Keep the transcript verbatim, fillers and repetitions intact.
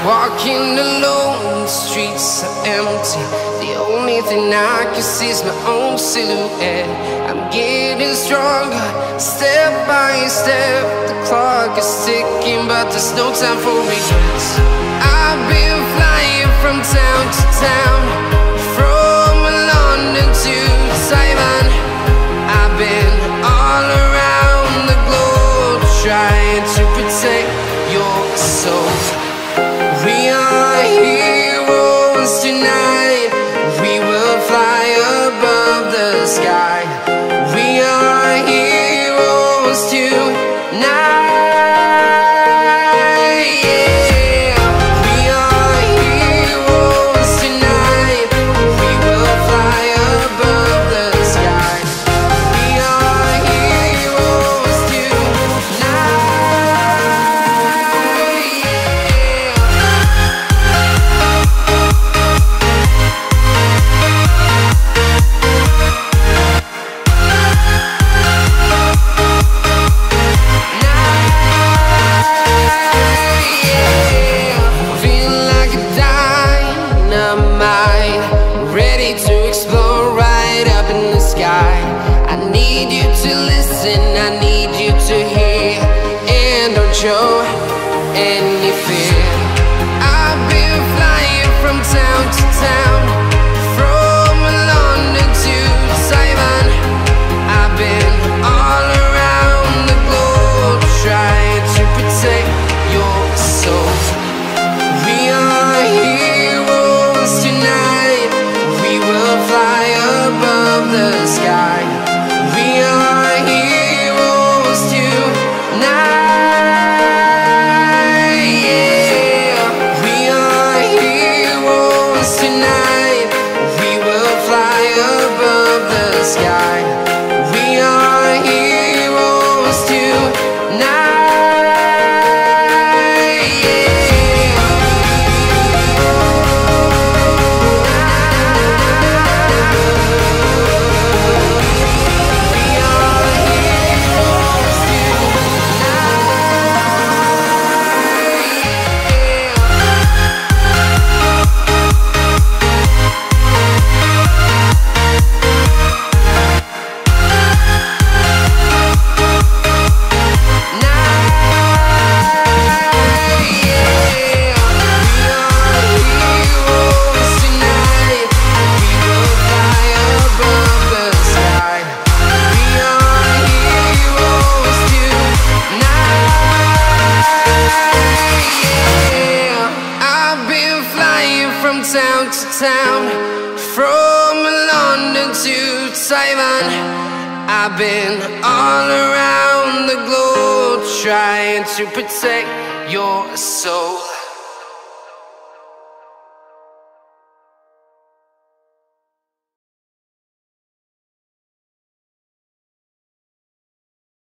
Walking alone, the streets are empty. The only thing I can see is my own silhouette. I'm getting stronger, step by step. The clock is ticking, but there's no time for regrets. I've been flying from town to town, from London to Taiwan. I've been all around the globe, trying to protect your soul. We are heroes tonight. We will fly above the sky. We are heroes tonight. Yeah. We are heroes tonight. We will fly above the sky. We are heroes tonight. Ready to explore right up in the sky. I need you to listen, I need you to hear, and don't show any fear. I've been flying from town to town, from London to Taiwan. I've been all around the globe, trying to protect your soul. We are heroes tonight. We will fly above the sky. We are heroes tonight. Yeah. We are heroes tonight. We will fly above the sky. We are heroes tonight. Town to town, from London to Taiwan. I've been all around the globe, trying to protect your soul.